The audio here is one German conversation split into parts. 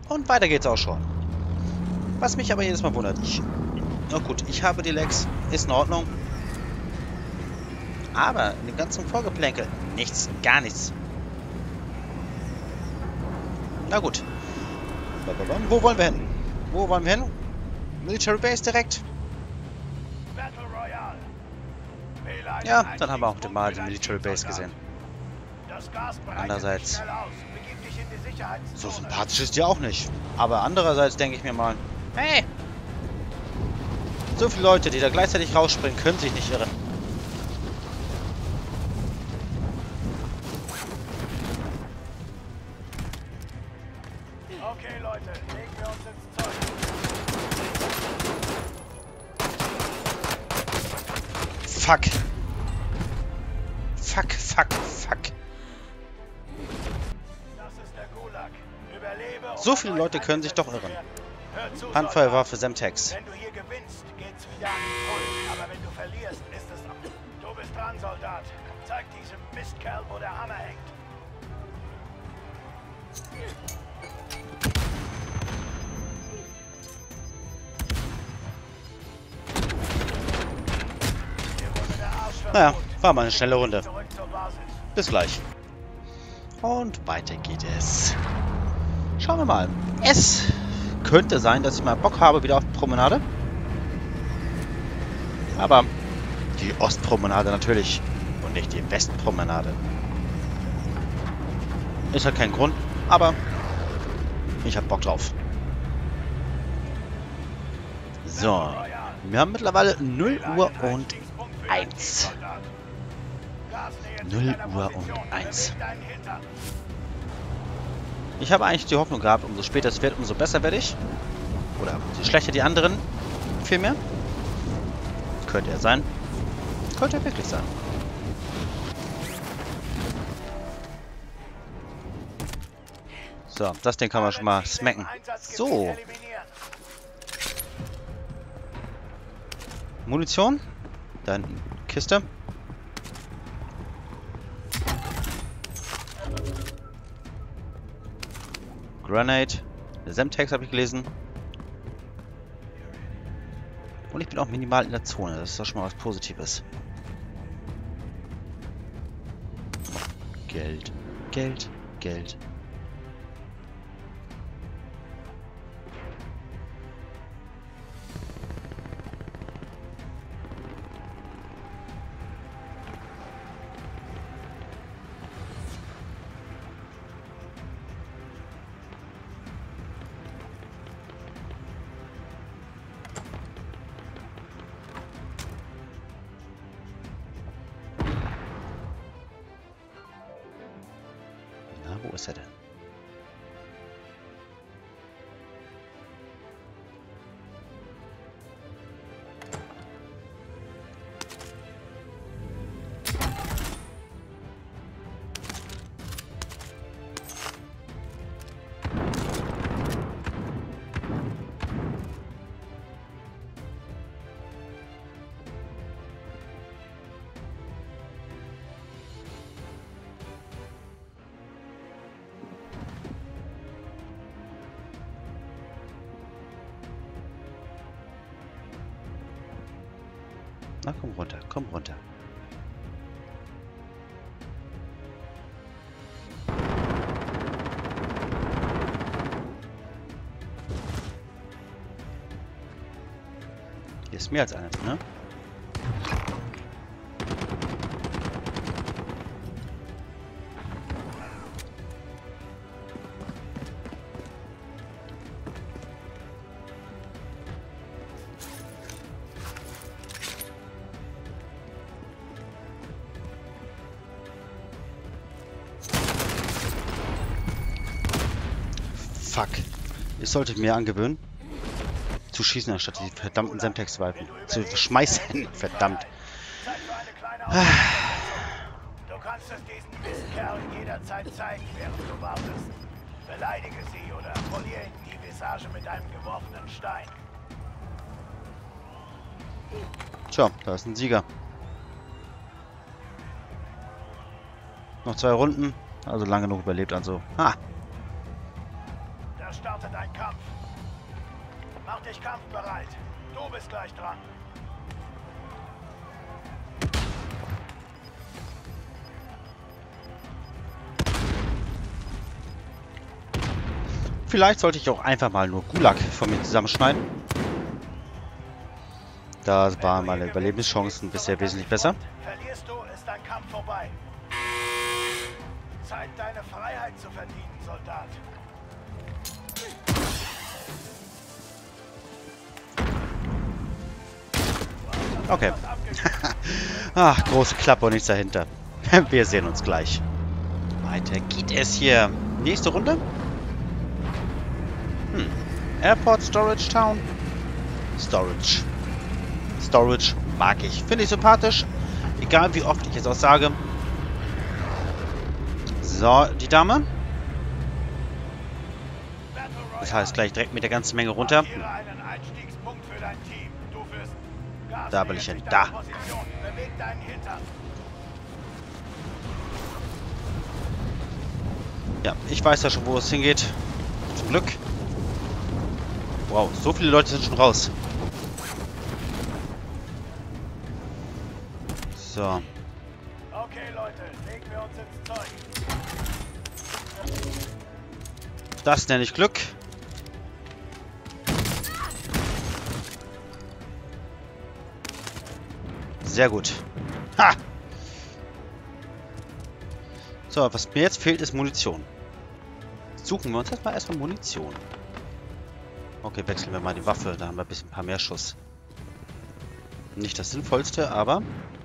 Und weiter geht's auch schon. Was mich aber jedes Mal wundert, na gut, ich habe die Lags, ist in Ordnung. Aber in dem ganzen Vorgeplänkel, nichts, gar nichts. Na gut. Wo wollen wir hin? Wo wollen wir hin? Military Base direkt? Ja, dann haben wir auch mal die Military Base gesehen. Andererseits, so sympathisch ist die auch nicht. Aber andererseits denke ich mir mal, hey, so viele Leute, die da gleichzeitig rausspringen, können sich nicht irren. Okay, Leute, legen wir uns ins Zeug. Fuck. Fuck, fuck, fuck. Das ist der Gulag. Überlebe. So viele Leute können sich doch irren. Handfeuerwaffe Semtex. Wenn du hier gewinnst, geht's wieder an die Pult. Aber wenn du verlierst, ist es... Du bist dran, Soldat. Zeig diesem Mistkerl, wo der Hammer hängt. Naja, war mal eine schnelle Runde. Zurück zur Basis. Bis gleich. Und weiter geht es. Schauen wir mal. Es könnte sein, dass ich mal Bock habe wieder auf Promenade. Aber die Ostpromenade natürlich. Und nicht die Westpromenade. Ist halt kein Grund, aber ich hab Bock drauf. So. Wir haben mittlerweile 0 Uhr und 1. 0 Uhr und 1. Ich habe eigentlich die Hoffnung gehabt, umso später es wird, umso besser werde ich. Oder umso schlechter die anderen. Vielmehr. Könnte ja sein. Könnte ja wirklich sein. So, das Ding kann man schon mal smacken. So. Munition. Da hinten. Kiste. Grenade. Semtex habe ich gelesen. Und ich bin auch minimal in der Zone. Das ist doch schon mal was Positives. Geld. Geld. Geld. Wo ist er denn? Na, komm runter, komm runter. Hier ist mehr als einer drin, ne? Fuck. Ich sollte mir angewöhnen, zu schießen, anstatt die verdammten Semtex zu werfen. Zu schmeißen, verdammt. Du kannst es diesen Mistkerl jederzeit zeigen, während du wartest. Beleidige sie oder polier ihnen die Visage mit einem geworfenen Stein. Tja, da ist ein Sieger. Noch 2 Runden, also lange genug überlebt, also. Ha! Da startet ein Mach dich kampfbereit. Du bist gleich dran. Vielleicht sollte ich auch einfach mal nur Gulag von mir zusammenschneiden. Da waren meine Überlebenschancen bisher wesentlich besser. Verlierst du, ist dein Kampf vorbei. Zeit, deine Freiheit zu verdienen, Soldat. Okay. Ach, große Klappe und nichts dahinter. Wir sehen uns gleich. Weiter geht es hier. Nächste Runde. Airport Storage Town. Storage. Storage mag ich. Finde ich sympathisch. Egal wie oft ich es auch sage. So, die Dame. Das heißt gleich direkt mit der ganzen Menge runter. Da will ich hin. Da. Ja, ich weiß ja schon, wo es hingeht. Zum Glück. Wow, so viele Leute sind schon raus. So. Okay, Leute, legen wir uns ins Zeug. Das nenne ich Glück. Sehr gut. Ha! So, was mir jetzt fehlt, ist Munition. Suchen wir uns jetzt mal erstmal Munition. Okay, wechseln wir mal die Waffe. Da haben wir ein paar mehr Schuss. Nicht das Sinnvollste, aber...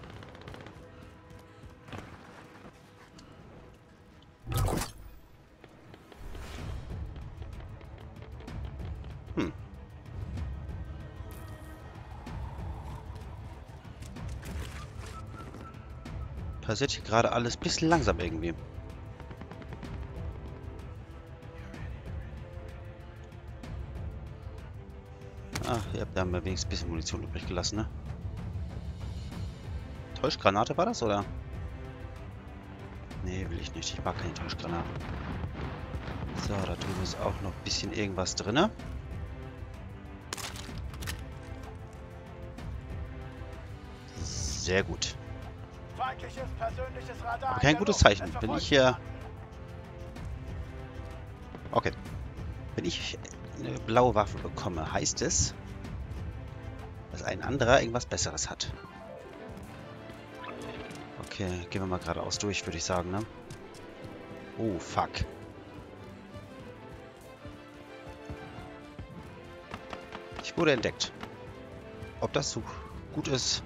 Passiert hier gerade alles ein bisschen langsam irgendwie. Ach, ja, da haben wir wenigstens ein bisschen Munition übrig gelassen, ne? Täuschgranate war das, oder? Nee, will ich nicht. Ich mag keine Täuschgranaten. So, da drüben ist auch noch ein bisschen irgendwas drin. Sehr gut. Aber kein gutes Zeichen. Wenn ich hier... Okay. Wenn ich eine blaue Waffe bekomme, heißt es, dass ein anderer irgendwas Besseres hat. Okay, gehen wir mal geradeaus durch, würde ich sagen, ne? Oh, fuck. Ich wurde entdeckt. Ob das so gut ist...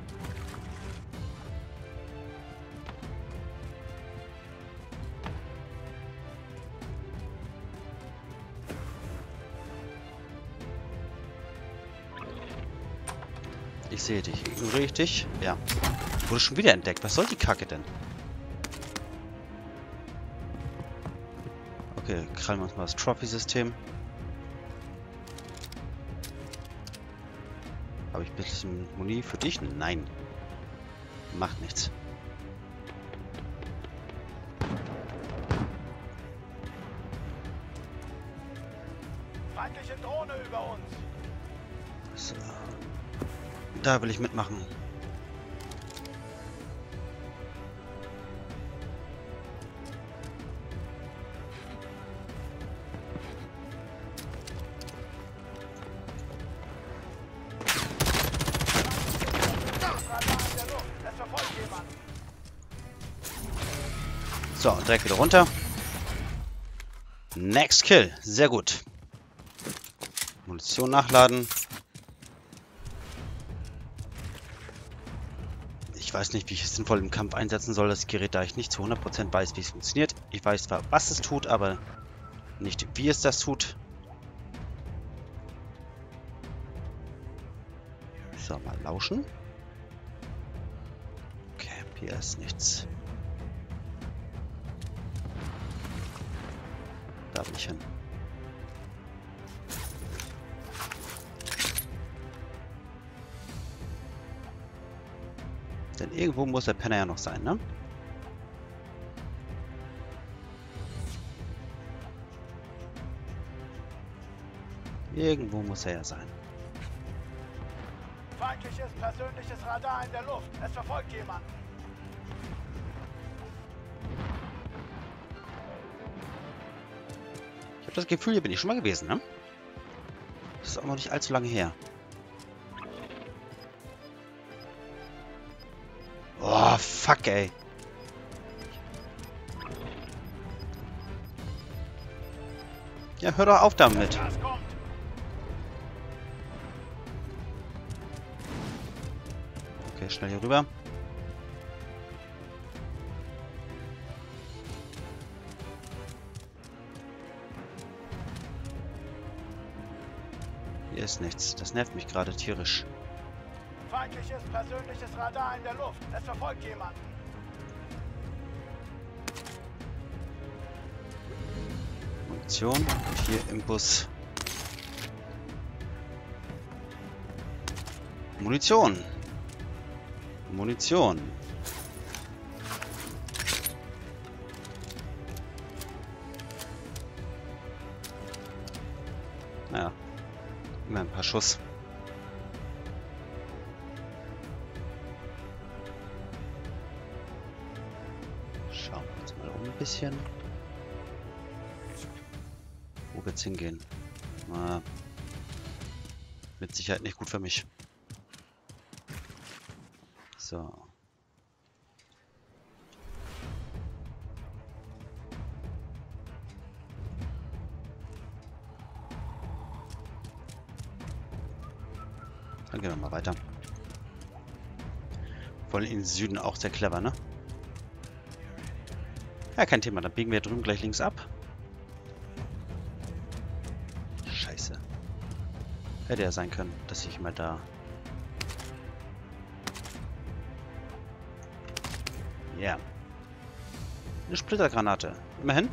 Ich sehe dich. Ignoriere ich dich? Ja. Wurde schon wieder entdeckt. Was soll die Kacke denn? Okay, krallen wir uns mal das Trophy-System. Habe ich ein bisschen Muni für dich? Nein. Macht nichts. Feindliche Drohne über uns. So. Da will ich mitmachen. So, und direkt wieder runter. Next Kill. Sehr gut. Munition nachladen. Ich weiß nicht, wie ich es sinnvoll im Kampf einsetzen soll, das Gerät, da ich nicht zu 100% weiß, wie es funktioniert. Ich weiß zwar, was es tut, aber nicht, wie es das tut. So, mal lauschen. Okay, hier ist nichts. Da will ich hin. Denn irgendwo muss der Penner ja noch sein, ne? Irgendwo muss er ja sein. Feindliches persönliches Radar in der Luft. Es verfolgt jemanden. Ich habe das Gefühl, hier bin ich schon mal gewesen, ne? Das ist auch noch nicht allzu lange her. Oh, fuck, ey. Ja, hör doch auf damit. Das kommt. Okay, schnell hier rüber. Hier ist nichts. Das nervt mich gerade tierisch. Feindliches persönliches Radar in der Luft. Es verfolgt jemanden. Munition. Und hier im Bus. Munition. Munition. Naja. Immer ein paar Schuss. Schauen wir uns mal um ein bisschen. Wo wird's hingehen? Na, mit Sicherheit nicht gut für mich. So. Dann gehen wir mal weiter. Wollen in den Süden auch sehr clever, ne? Ja, kein Thema. Dann biegen wir drüben gleich links ab. Scheiße. Hätte ja sein können, dass ich mal da... Ja. Yeah. Eine Splittergranate. Immerhin.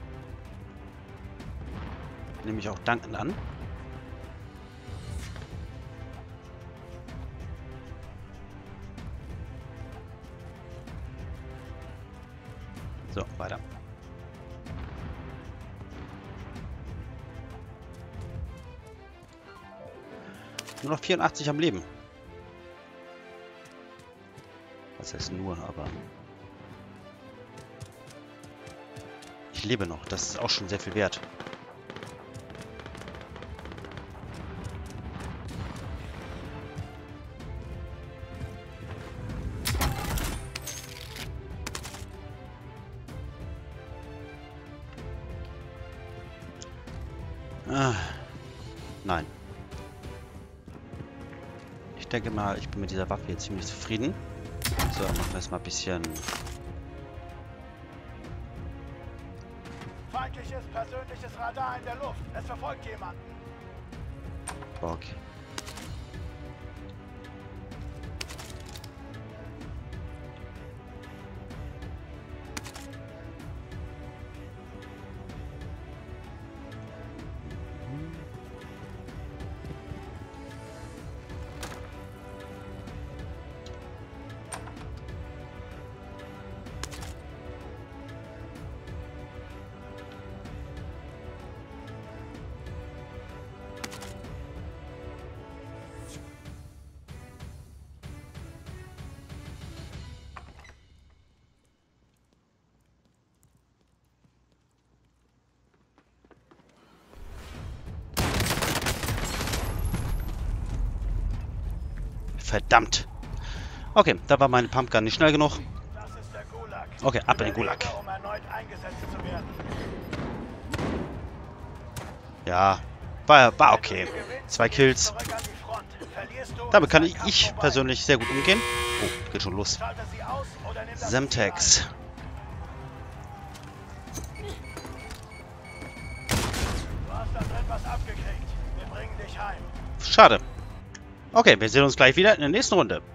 Nehme ich auch dankend an. So, weiter. Nur noch 84 am Leben. Was heißt nur, aber... Ich lebe noch. Das ist auch schon sehr viel wert. Ah, nein. Ich denke mal, ich bin mit dieser Waffe jetzt ziemlich zufrieden. So, machen wir erstmal ein bisschen... Feindliches persönliches Radar in der Luft. Es verfolgt jemanden. Bock. Verdammt. Okay, da war meine Pumpgun nicht schnell genug. Das ist der Gulag. Okay, ab in den Gulag. Um erneut eingesetzt zu werden. Ja, war okay. 2 Kills. Zurück an die Front. Verlierst du, Damit kann ist dein Kampf ich vorbei. persönlich sehr gut umgehen. Oh, geht schon los. Schalte sie aus oder nimm das Semtex. Ziel an. Du hast da drin was abgekriegt. Wir bringen dich heim. Schade. Okay, wir sehen uns gleich wieder in der nächsten Runde.